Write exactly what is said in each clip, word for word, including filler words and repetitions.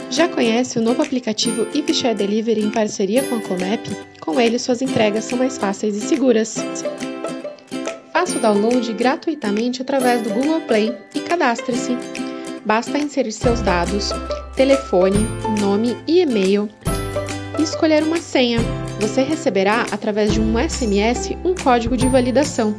Já conhece o novo aplicativo iFishare Delivery em parceria com a Comap? Com ele, suas entregas são mais fáceis e seguras. Faça o download gratuitamente através do Google Play e cadastre-se. Basta inserir seus dados, telefone, nome e e-mail e escolher uma senha. Você receberá, através de um S M S, um código de validação.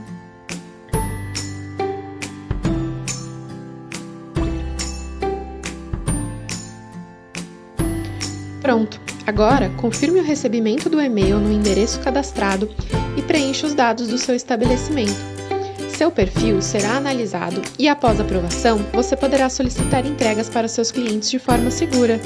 Pronto! Agora, confirme o recebimento do e-mail no endereço cadastrado e preencha os dados do seu estabelecimento. Seu perfil será analisado e, após aprovação, você poderá solicitar entregas para seus clientes de forma segura.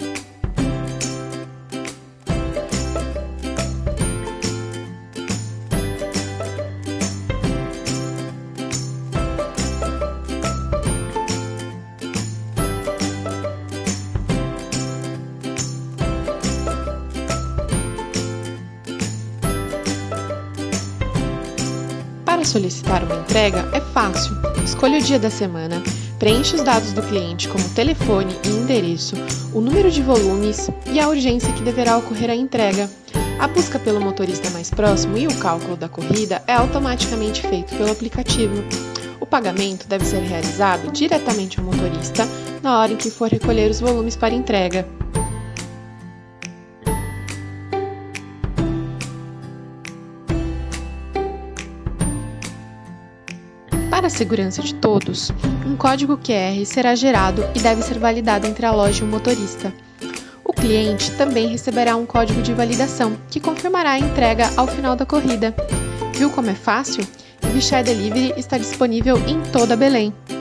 Para solicitar uma entrega é fácil. Escolha o dia da semana, preencha os dados do cliente como telefone e endereço, o número de volumes e a urgência que deverá ocorrer a entrega. A busca pelo motorista mais próximo e o cálculo da corrida é automaticamente feito pelo aplicativo. O pagamento deve ser realizado diretamente ao motorista na hora em que for recolher os volumes para entrega. Para a segurança de todos, um código Q R será gerado e deve ser validado entre a loja e o motorista. O cliente também receberá um código de validação, que confirmará a entrega ao final da corrida. Viu como é fácil? O iFishare Delivery está disponível em toda Belém.